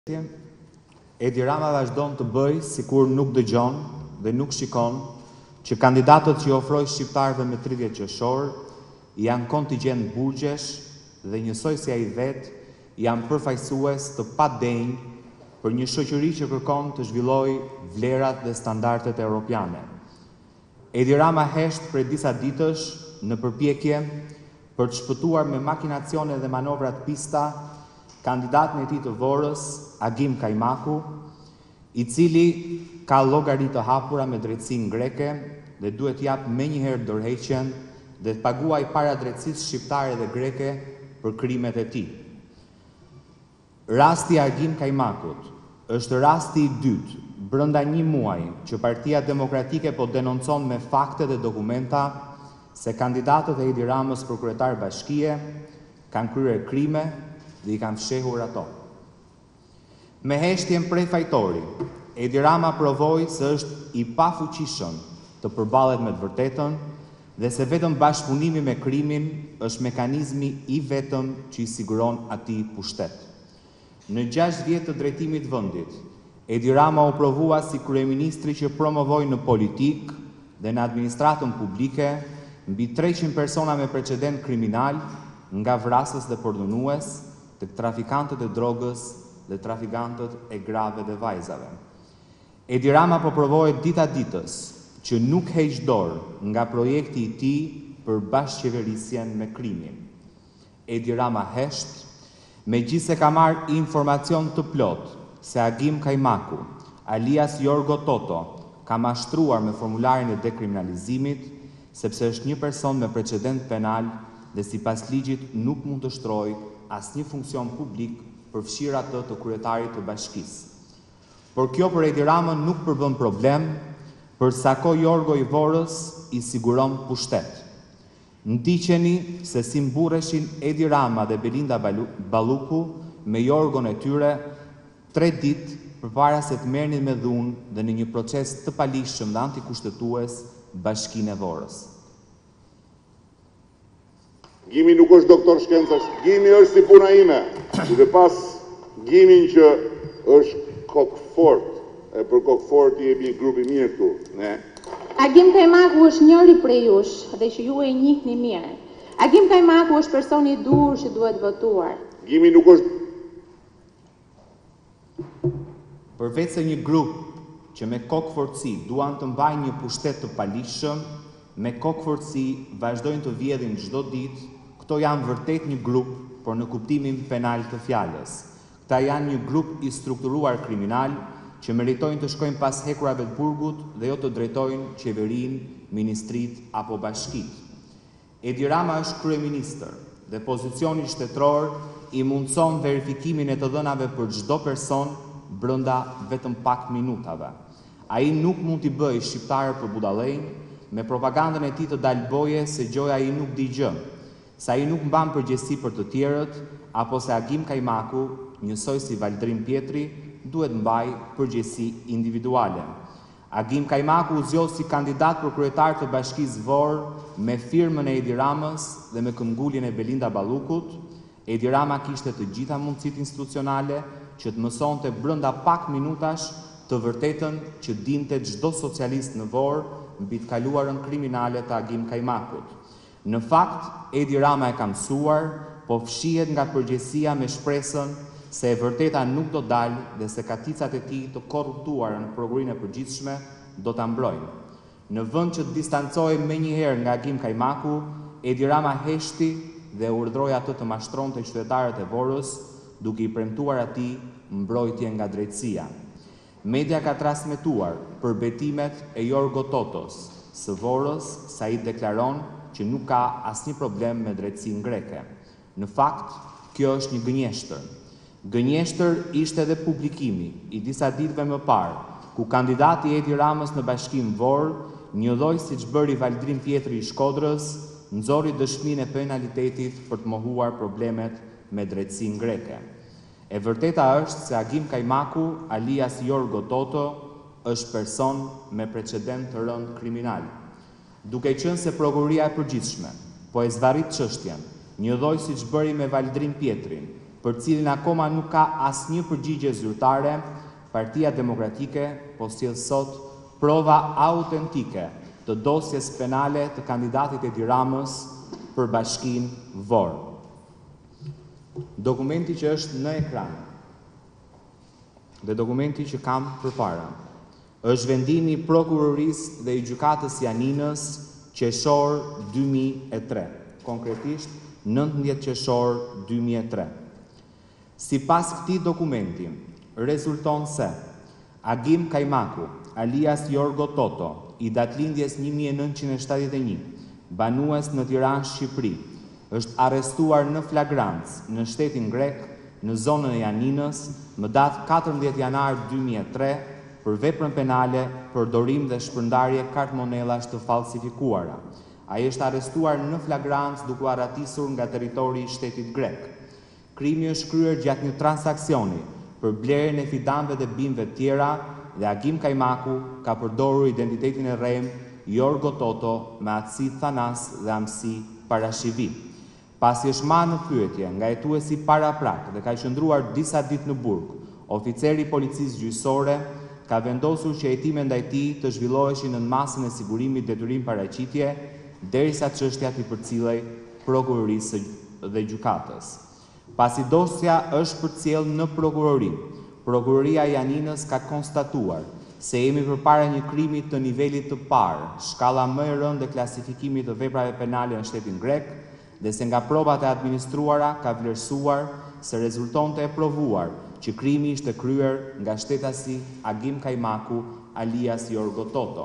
Edi Rama vazhdon të bëj sikur nuk dëgjon dhe nuk shikon që kandidatët që ofroi shqiptarëve me 30 qershor janë kontingjent burgjesh dhe njësoj si ai vet janë përfaqësues të padenj për një shoqëri që kërkon të zhvillojë vlerat dhe standardet europiane. Edi Rama hesht prej disa ditësh në përpjekje për të shpëtuar me makinacione dhe manovrat pista kandidatin e tij të Vorës, Agim Kajmaku, i cili ka llogari të hapura me drejtsinë greke dhe duhet jap menjëherë dorëheqjen dhe të paguaj para drejtësisë shqiptare dhe greke për krimet e tij. Rasti i Agim Kajmakut është rasti i dytë brenda një muaji që Partia Demokratike po denoncon me fakte dhe dokumenta se kandidatët e Edi Ramës për kryetar bashkie kanë kryer krime dhe i kanë fshehur ato. Me heshtjen prej fajtori, Edi Rama provoi se është i pafuqishëm të përballet me të vërtetën dhe se vetëm bashkëpunimi me krimin është mekanizmi i vetëm që i siguron atij pushtet. Në 6 vjet të drejtimit të vendit, Edi Rama u provua si kryeministri që promovoi në politik dhe në administratën publike mbi 300 persona me precedent kriminal, nga vrasës dhe përdhunues, të trafikantët e drogës dhe trafikantët e grave dhe vajzave. Edi Rama po provoi dita ditës që nuk heq dorë nga projekti i tij për bashkëqeverisjen me krimin. Edi Rama hesht, megjithse ka marrë informacion të plot se Agim Kajmaku, alias Jorgo Toto, ka mashtruar me formularin e dekriminalizimit, sepse është një person me precedent penal dhe sipas ligjit nuk mund të shtrojë asnjë funksion publik përfshirë atë të kryetarit të bashkisë. Por kjo për Edi Ramën nuk përbën problem, përsa ko Jorgo i Vorës i siguron pushtet. Ndiqeni se si mburreshin Edi Rama dhe Belinda Balluku me Jorgon e tyre 3 ditë përpara se të merrnin me dhunë dhe në një proces të palishëm dhe antikushtetues Bashkinë e Vorës. Gimi nuk është doktor shkencash, Gimi është si puna ime, duke pas Gimin që është kokfort, e për kokfort i jemi një grupi mirë këtu, ne? Agim Kajmaku është njëri prej jush dhe që ju e njihni mirë. Agim Kajmaku është personi i dur që duhet votuar. Gimi nuk është... Përveç se një grup që me kokfortësi duan të mbajnë një pushtet të palishëm, me kokfortësi vazhdojnë të vjedhin çdo ditë, këto janë vërtet një grup, por në kuptimin penal të fjalës. Këta janë një grup i strukturuar kriminal që meritojnë të shkojnë pas hekurave të burgut dhe jo të drejtojnë qeverinë, ministrit apo bashkitë. Edi Rama është kryeministër dhe pozicioni shtetror i mundson verifikimin e të dhënave për çdo person brenda vetëm pak minutave. Ai nuk mund t'i bëjë shqiptarë për budallënj me propagandën e tij të dalboje se gjoja ai nuk di gjë, se ai nuk mban përgjegjësi për të tjerët, apo se Agim Kajmaku, njësoj si Valdrim Pjetri, duhet mbaj përgjegjësi individuale. Agim Kajmaku u zgjoh si kandidat për kryetar të Bashkisë Vorë me firmën e Edi Ramës dhe me këmbguljen e Belinda Ballukut. Edi Rama kishte të gjitha mundësitë institucionale që të mësonte brenda pak minutash të vërtetën që dinte çdo socialist në Vorë mbi të kaluarën kriminale të Agim Kajmakut. Në fakt, Edi Rama e ka mësuar, po fshihet nga përgjegjësia me shpresën se e vërteta nuk do dalë dhe se katicat e tij të korruptuara në programinë e përgjithshme do ta mbrojnë. Në vend që të distancohej menjëherë nga Agim Kajmaku, Edi Rama heshti dhe urdhroi atë të mashtronte qytetarët e Vorës, duke i premtuar atij mbrojtje nga drejtësia. Media ka transmetuar për betimet e Jorgo Totos së Vorës, sa i deklaron që nuk ka asnjë problem me drejtësinë greke. Në fakt, kjo është një gënjeshtër. Gënjeshtër ishte edhe publikimi i disa ditëve më parë, ku kandidati Edi Ramës në Bashkinë Vorë, njëlloj siç bëri Valdrim Pjetri i Shkodrës, nxori dëshminë e penalitetit për të mohuar problemet me drejtësinë greke. E vërteta është se Agim Kajmaku, alias Jorgo Toto, është person me precedent të rënd kriminal. Duke qenë se prokuroria e përgjithshme po e zvarrit çështjen, njëlloj siç bëri me Valdrim Pjetrin, për cilin akoma nuk ka asnjë përgjigje zyrtare, Partia Demokratike po sjell sot prova autentike të dosjes penale të kandidatit Edi Ramës për Bashkinë Vor. Dokumenti që është në ekran dhe dokumenti që kam përpara është vendimi i prokurorisë dhe i gjykatës Janinës qershor 2003, konkretisht 19 qershor 2003. Sipas këtij dokumenti, rezulton se Agim Kajmaku, alias Jorgo Toto, i datlindjes 1971, banues në Tiranë, Shqipëri, është arrestuar në flagrancë në shtetin grek, në zonën e Janinës, më datë 14 janar 2003, për veprën penale, përdorim dhe shpërndarje kartmonellash të falsifikuara. Ai është arrestuar në flagrancë duke u ratisur nga territori i shtetit grek. Krimi është kryer gjatë një transaksioni për blerjen e fidanëve dhe bimëve të tjera dhe Agim Kajmaku ka përdorur identitetin e rrem Jorgo Toto me aftësi thanas dhe amësi parashivi. Pasi është marrë në pyetje nga hetuesi paraprak dhe ka qëndruar disa ditë në burg, oficeri i policisë gjyqësore ka vendosur që hetime ndaj tij të zhvilloheshin në masën e sigurimit detyrim paraqitje, derisa çështja t'i përcillej prokurorisë dhe gjykatës. Pasi dosja është përcjell në prokurori, Prokuroria e Janinës ka konstatuar se jemi përpara një krimi të nivelit të parë, shkalla më e rëndë e klasifikimit të veprave penale në shtetin grek, dhe se nga provat e administruara ka vlerësuar se rezultonte e provuar që krimi ishte kryer nga shtetasi Agim Kajmaku alias Jorgo Toto.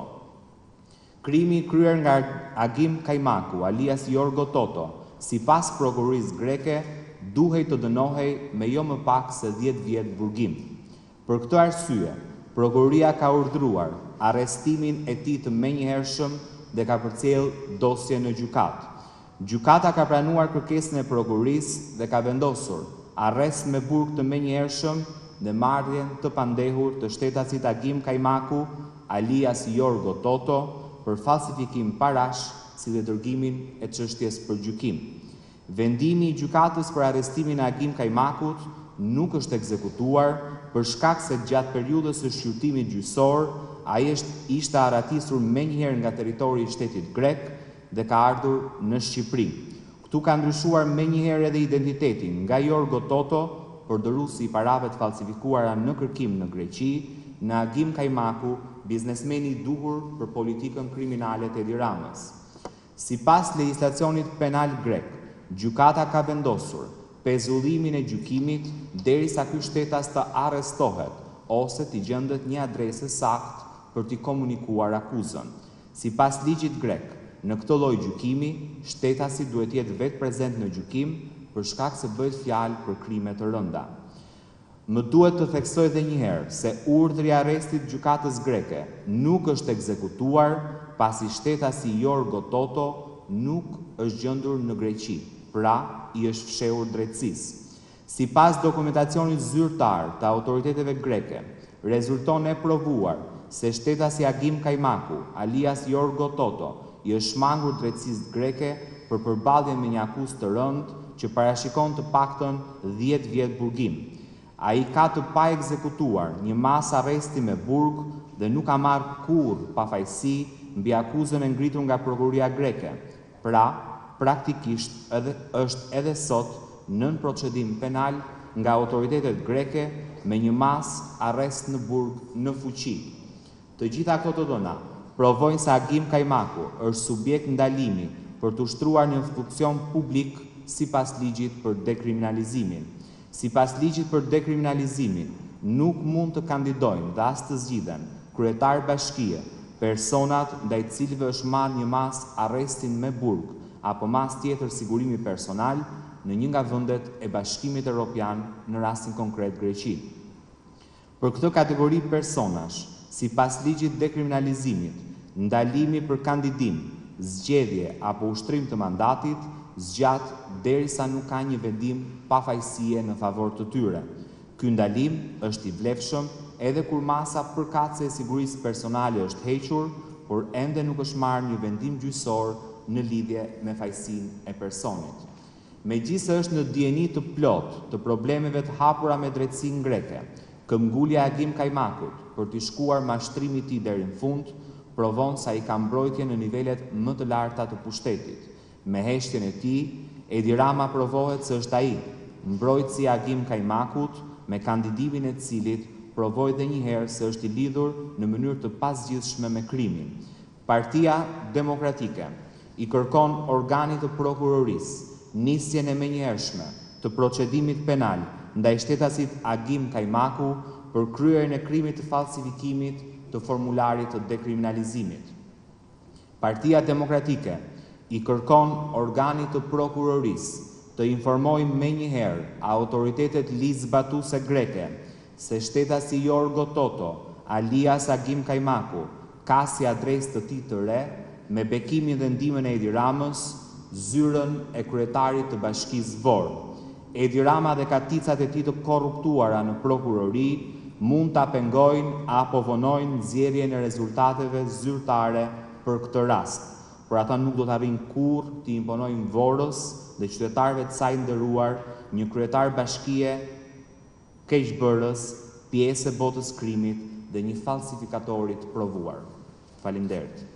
Krimi i kryer nga Agim Kajmaku alias Jorgo Toto, sipas prokurorisë greke, duhej të dënohej me jo më pak se 10 vjet burgim. Për këtë arsye, prokuroria ka urdhëruar arrestimin e tij të menjëhershëm dhe ka përcjell dosje në gjykatë. Gjykata ka pranuar kërkesën e prokurorisë dhe ka vendosur arrest me burg të menjëhershëm dhe marrjen të pandehur të shtetasit Agim Kajmaku alias Jorgo Toto për falsifikim parash si dhe dërgimin e çështjes për gjykim. Vendimi i gjykatës për arrestimin e Agim Kajmakut nuk është ekzekutuar për shkak se gjatë periudhës së shqyrtimit gjyqësor ai ishte aratisur menjëherë nga territori i shtetit grek dhe ka ardhur në Shqipëri. Këtu ka ndryshuar menjëherë edhe identitetin nga Jorgo Toto, përdoruesi i parave të falsifikuara në kërkim në Greqi, në Agim Kajmaku, biznesmeni i duhur për politikën kriminale të Edi Ramës. Sipas legjislacionit penal grek, gjykata ka vendosur pezullimin e gjykimit derisa ky shtetas të arrestohet ose t'i gjendet një adresë saktë për t'i komunikuar akuzën. Sipas ligjit grek, në këtë lloj gjykimi, shtetasi duhet jetë vetë prezent në gjykim për shkak se bëhet fjalë për krime të rënda. Më duhet të theksoj edhe një herë se urdhri i arrestit gjykatës greke nuk është ekzekutuar pasi shtetasi Jorgo Toto nuk është gjendur në Greqi, pra i është fshehur drejtësisë. Sipas dokumentacionit zyrtar të autoriteteve greke, rezulton e provuar se shtetasi Agim Kajmaku, alias Jorgo Toto, i është shmangur drejtësisë greke për përballjen me një akuzë të rëndë që parashikon të paktën 10 vjet burgim. Ai ka të pa ekzekutuar një mas arresti me burg dhe nuk ka marrë kurrë pafajësi mbi akuzën e ngritur nga prokuroria greke. Pra, praktikisht është edhe sot nën procedim penal nga autoritetet greke me një mas arrest në burg në fuqi. Të gjitha këto të dhëna provojnë se Agim Kajmaku është subjekt ndalimi për të ushtruar një funksion publik sipas ligjit për dekriminalizimin. Sipas ligjit për dekriminalizimin, nuk mund të kandidojnë dhe as të zgjidhen kryetar bashkie, personat ndaj të cilëve është marrë një mas arrestin me burg apo mas tjetër sigurimi personal në një nga vendet e Bashkimit Evropian, në rastin konkret Greqi. Për këtë kategori personash, sipas ligjit dekriminalizimit, ndalimi për kandidim, zgjedhje apo ushtrim të mandatit zgjat derisa nuk ka një vendim pafajësie në favor të tyre. Ky ndalim është i vlefshëm edhe kur masa përkatëse e sigurisë personale është hequr, por ende nuk është marrë një vendim gjyqësor në lidhje me fajësinë e personit. Megjithëse është në dieni të plot të problemeve të hapura me drejtësinë greke, këmbgulja e Agim Kajmakut për t'i shkuar mashtrimi i tij deri në fund provon sa i ka mbrojtje në nivelet më të larta të pushtetit. Me heshtjen e tij, Edi Rama provohet se është ai, mbrojtësi i Agim Kajmakut, me kandidimin e cilit provoi edhe një herë se është i lidhur në mënyrë të pasgjithshme me krimin. Partia Demokratike i kërkon organit të prokurorisë nisjen e menjëhershme të procedimit penal ndaj shtetasit Agim Kajmaku për kryerjen e krimit të falsifikimit të formularit të dekriminalizimit. Partia Demokratike i kërkon organit të prokurorisë të informojë menjëherë autoritetet ligjzbatuese greke se shtetasi Jorgo Toto, alias Agim Kajmaku, ka si adresë të tij të re, me bekimin dhe ndihmën e Edi Ramës, zyrën e kryetarit të Bashkisë Vor. Edi Rama dhe katicat e tij të korruptuara në prokurori mund ta pengojnë apo vonojnë nxjerrjen e rezultateve zyrtare për këtë rast. Por ata nuk do të arrijnë kurrë të imponojnë Vorës dhe qytetarëve të saj nderuar një kryetar bashkie keqbërës, pjesë e botës krimit dhe një falsifikatori të provuar. Faleminderit.